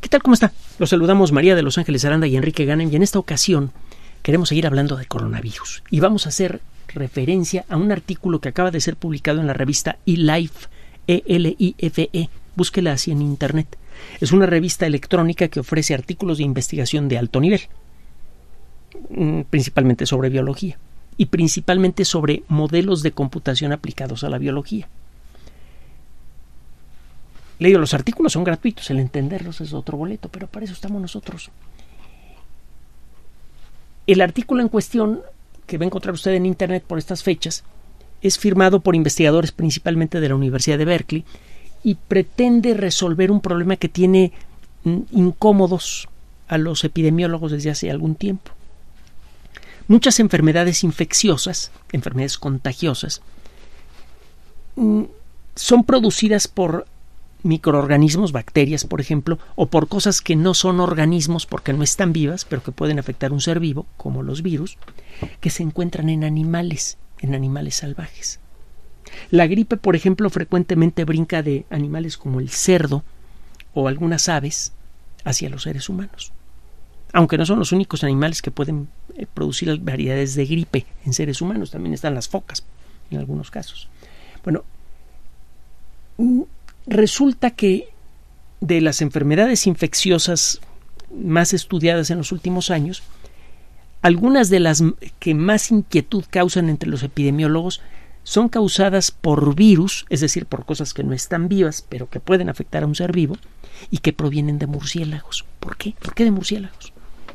tal? ¿Cómo está? Los saludamos María de Los Ángeles Aranda y Enrique Ganem, y en esta ocasión queremos seguir hablando de coronavirus y vamos a hacer referencia a un artículo que acaba de ser publicado en la revista eLife, E-L-I-F-E. Búsquela así en internet. Es una revista electrónica que ofrece artículos de investigación de alto nivel, principalmente sobre biología y principalmente sobre modelos de computación aplicados a la biología. Los artículos son gratuitos, el entenderlos es otro boleto, pero para eso estamos nosotros. El artículo en cuestión, que va a encontrar usted en internet por estas fechas, es firmado por investigadores principalmente de la Universidad de Berkeley y pretende resolver un problema que tiene incómodos a los epidemiólogos desde hace algún tiempo. Muchas enfermedades infecciosas, enfermedades contagiosas, son producidas por microorganismos, bacterias, por ejemplo, o por cosas que no son organismos porque no están vivas, pero que pueden afectar un ser vivo, como los virus, que se encuentran en animales salvajes. La gripe, por ejemplo, frecuentemente brinca de animales como el cerdo o algunas aves hacia los seres humanos, aunque no son los únicos animales que pueden producir variedades de gripe en seres humanos. También están las focas en algunos casos. Bueno, resulta que de las enfermedades infecciosas más estudiadas en los últimos años, algunas de las que más inquietud causan entre los epidemiólogos son causadas por virus, es decir, por cosas que no están vivas, pero que pueden afectar a un ser vivo, y que provienen de murciélagos. ¿Por qué? ¿Por qué de murciélagos?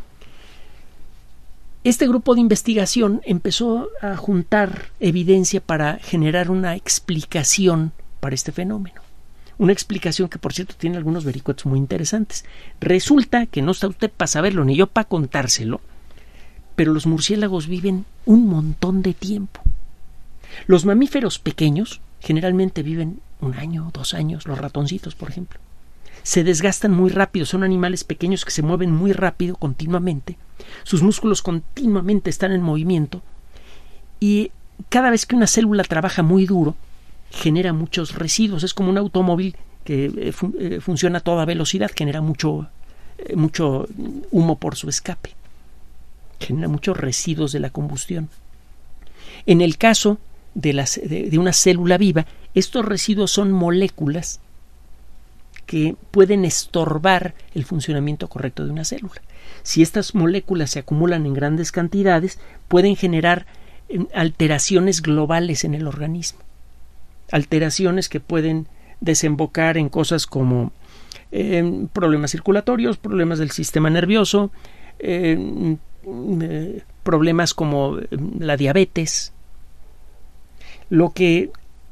Este grupo de investigación empezó a juntar evidencia para generar una explicación para este fenómeno. Una explicación que, por cierto, tiene algunos vericuetos muy interesantes. Resulta que no está usted para saberlo, ni yo para contárselo, pero los murciélagos viven un montón de tiempo. Los mamíferos pequeños generalmente viven 1 año, 2 años, los ratoncitos, por ejemplo. Se desgastan muy rápido, son animales pequeños que se mueven muy rápido continuamente, sus músculos continuamente están en movimiento y cada vez que una célula trabaja muy duro, genera muchos residuos. Es como un automóvil que funciona a toda velocidad, genera mucho humo por su escape, genera muchos residuos de la combustión. En el caso de una célula viva, estos residuos son moléculas que pueden estorbar el funcionamiento correcto de una célula. Si estas moléculas se acumulan en grandes cantidades, pueden generar alteraciones globales en el organismo. Alteraciones que pueden desembocar en cosas como problemas circulatorios, problemas del sistema nervioso, problemas como la diabetes. Lo que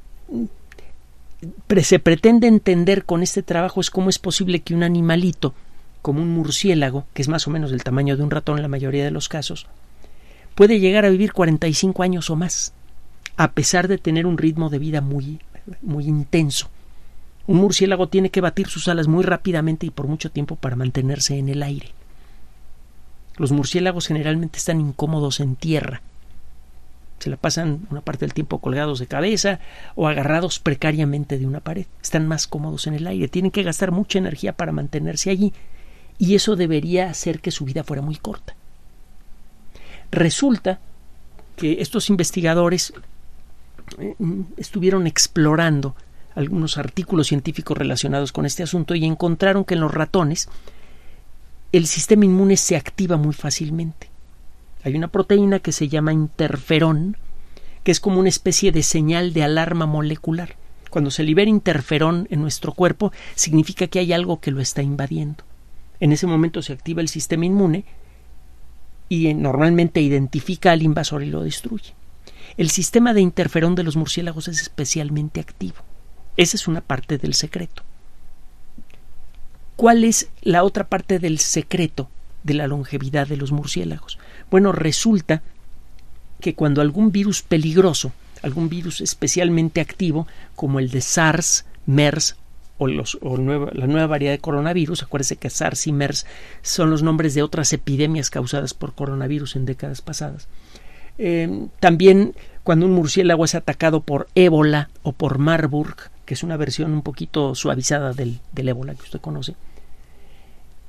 se pretende entender con este trabajo es cómo es posible que un animalito como un murciélago, que es más o menos del tamaño de un ratón en la mayoría de los casos, puede llegar a vivir 45 años o más, a pesar de tener un ritmo de vida muy, muy intenso. Un murciélago tiene que batir sus alas muy rápidamente y por mucho tiempo para mantenerse en el aire. Los murciélagos generalmente están incómodos en tierra. Se la pasan una parte del tiempo colgados de cabeza o agarrados precariamente de una pared. Están más cómodos en el aire. Tienen que gastar mucha energía para mantenerse allí y eso debería hacer que su vida fuera muy corta. Resulta que estos investigadores estuvieron explorando algunos artículos científicos relacionados con este asunto y encontraron que en los ratones el sistema inmune se activa muy fácilmente. Hay una proteína que se llama interferón, que es como una especie de señal de alarma molecular. Cuando se libera interferón en nuestro cuerpo, significa que hay algo que lo está invadiendo. En ese momento se activa el sistema inmune y normalmente identifica al invasor y lo destruye. El sistema de interferón de los murciélagos es especialmente activo. Esa es una parte del secreto. ¿Cuál es la otra parte del secreto de la longevidad de los murciélagos? Bueno, resulta que cuando algún virus peligroso, algún virus especialmente activo, como el de SARS, MERS la nueva variedad de coronavirus, acuérdense que SARS y MERS son los nombres de otras epidemias causadas por coronavirus en décadas pasadas. También cuando un murciélago es atacado por ébola o por Marburg, que es una versión un poquito suavizada del ébola que usted conoce,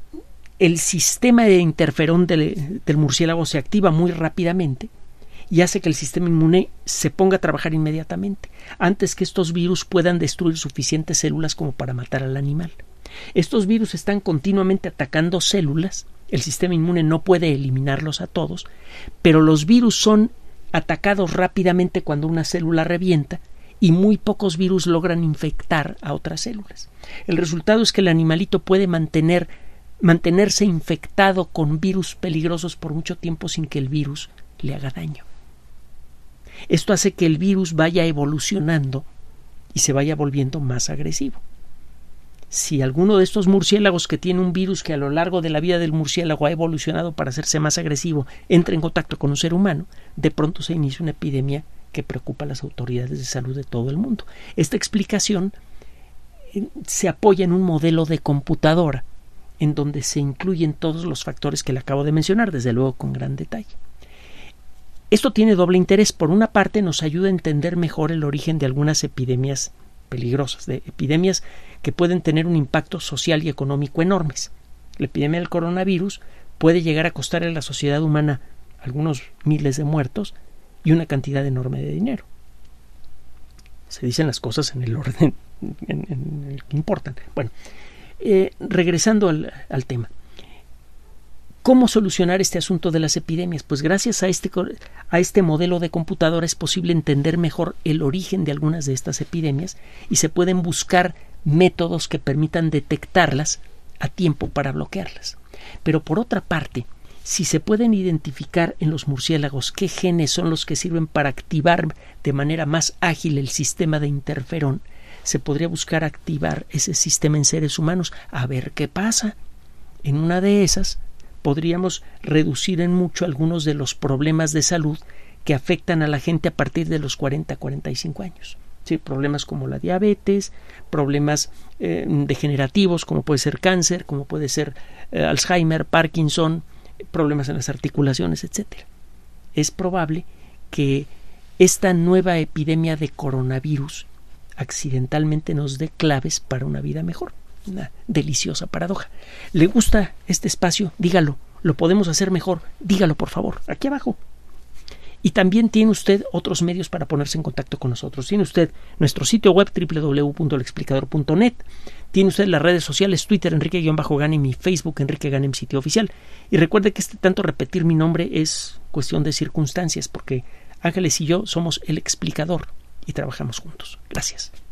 el sistema de interferón del murciélago se activa muy rápidamente y hace que el sistema inmune se ponga a trabajar inmediatamente, antes que estos virus puedan destruir suficientes células como para matar al animal. Estos virus están continuamente atacando células, el sistema inmune no puede eliminarlos a todos, pero los virus son atacados rápidamente cuando una célula revienta y muy pocos virus logran infectar a otras células. El resultado es que el animalito puede mantenerse infectado con virus peligrosos por mucho tiempo sin que el virus le haga daño. Esto hace que el virus vaya evolucionando y se vaya volviendo más agresivo. Si alguno de estos murciélagos que tiene un virus que a lo largo de la vida del murciélago ha evolucionado para hacerse más agresivo entra en contacto con un ser humano, de pronto se inicia una epidemia que preocupa a las autoridades de salud de todo el mundo. Esta explicación se apoya en un modelo de computadora en donde se incluyen todos los factores que le acabo de mencionar, desde luego con gran detalle. Esto tiene doble interés. Por una parte, nos ayuda a entender mejor el origen de algunas epidemias peligrosas, de epidemias que pueden tener un impacto social y económico enormes. La epidemia del coronavirus puede llegar a costarle a la sociedad humana algunos miles de muertos y una cantidad enorme de dinero. Se dicen las cosas en el orden en el que importan. Bueno, regresando al tema. ¿Cómo solucionar este asunto de las epidemias? Pues gracias a este modelo de computadora es posible entender mejor el origen de algunas de estas epidemias y se pueden buscar métodos que permitan detectarlas a tiempo para bloquearlas. Pero por otra parte, si se pueden identificar en los murciélagos qué genes son los que sirven para activar de manera más ágil el sistema de interferón, se podría buscar activar ese sistema en seres humanos a ver qué pasa. En una de esas podríamos reducir en mucho algunos de los problemas de salud que afectan a la gente a partir de los 40-45 años. Sí, problemas como la diabetes, problemas degenerativos como puede ser cáncer, como puede ser Alzheimer, Parkinson, problemas en las articulaciones, etc. Es probable que esta nueva epidemia de coronavirus accidentalmente nos dé claves para una vida mejor. Una deliciosa paradoja. ¿Le gusta este espacio? Dígalo. ¿Lo podemos hacer mejor? Dígalo, por favor, aquí abajo. Y también tiene usted otros medios para ponerse en contacto con nosotros. Tiene usted nuestro sitio web www.elexplicador.net. Tiene usted las redes sociales, Twitter, Enrique-Ganem y Facebook, Enrique Ganem, sitio oficial. Y recuerde que tanto repetir mi nombre es cuestión de circunstancias, porque Ángeles y yo somos el explicador y trabajamos juntos. Gracias.